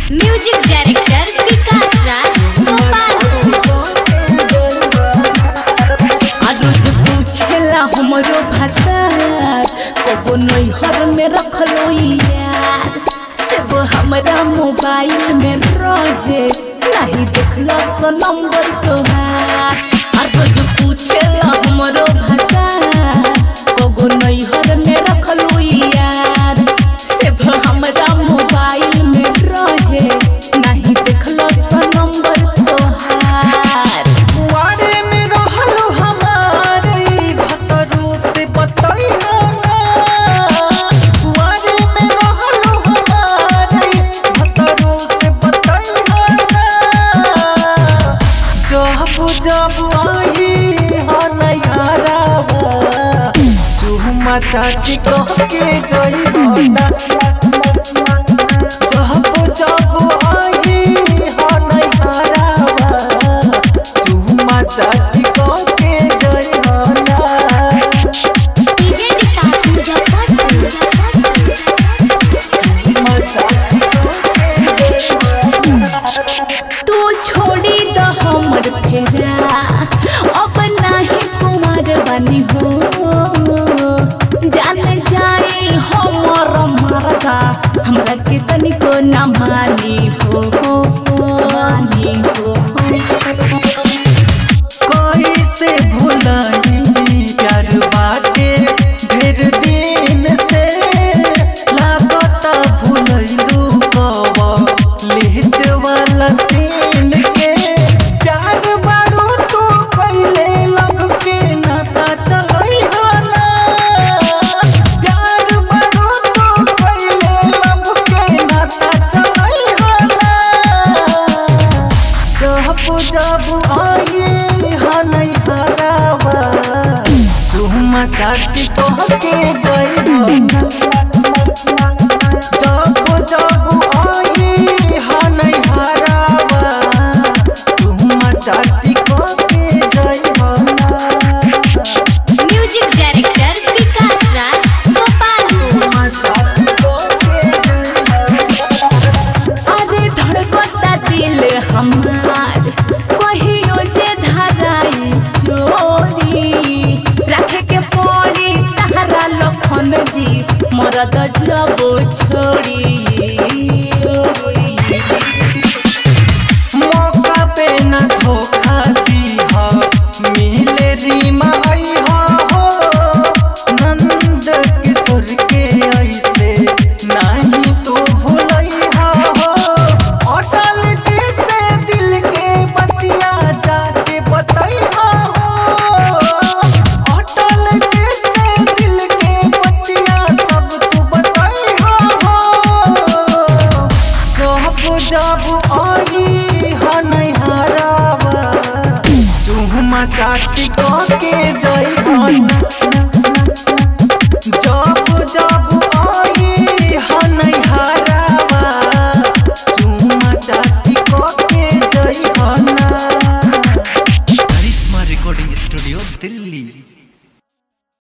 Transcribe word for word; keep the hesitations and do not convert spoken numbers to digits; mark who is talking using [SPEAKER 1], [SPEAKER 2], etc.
[SPEAKER 1] music director Vikas राज
[SPEAKER 2] हमरो भातार कबो नैहर में रखलो यार सेब हमरा मोबाइल में रहे नहीं देखलो सो नंबर तोहार आ रोज पूछेला हमरो भातार कबो नैहर में रखलो यार सेब हमरा मोबाइल में रहे नहीं देखलो सो नंबर तोहार
[SPEAKER 3] कुआरे में रहलो हमारे भतरू से बतैना कुआरे में रहलो हमारे भतरू से बतैना जब जब आई हनयारावा चुमा चाटी कह के जइबना जब जब आई हनयारावा चुमा चाटी कह के जइबना
[SPEAKER 1] डीजे विकास मुजफ्फरपुर
[SPEAKER 3] चुमा चाटी कह के जइबना
[SPEAKER 2] तू छोड़ी द हमर फेरा अब नाही कुमार बनी हो जान जाई हमर मरदा हमरा के तनिको ना मानी हो मानी हो
[SPEAKER 3] कैसे भुलाई प्यार बाटे ढेर दिन से लागता भुलैलू कवा लेज वाला सीन के प्यार बारू तू पहले लब के नाता चलई हला प्यार बारू तू पहले लब के नाता चलई हला जब जब आई हनैहरावा चुमा चाटी कह के जइबना जब जब आई हनैहरावा चुमा चाटी कह के जइबना
[SPEAKER 1] म्यूजिक डायरेक्टर विकास राज गोपालपुर
[SPEAKER 3] चुमा चाटी कह के जइबना
[SPEAKER 2] अरे धड़कता दिल हमार कहियो जे धराई चोरी रखे के पड़ी तहरा लखन जी मरद जब छोड़ी
[SPEAKER 3] मौका पे न धोखा दीहा मिले रीमा अइहा हो नंद किशोर के ऐसे नहीं तू भूलइहा हो अटल जी से दिल के बतिया जाके बतइहा हो अटल जी से दिल के बतिया सब तू बतइहा हो जब जब आई हनैहरावा चुमा चाटी कह के जइबना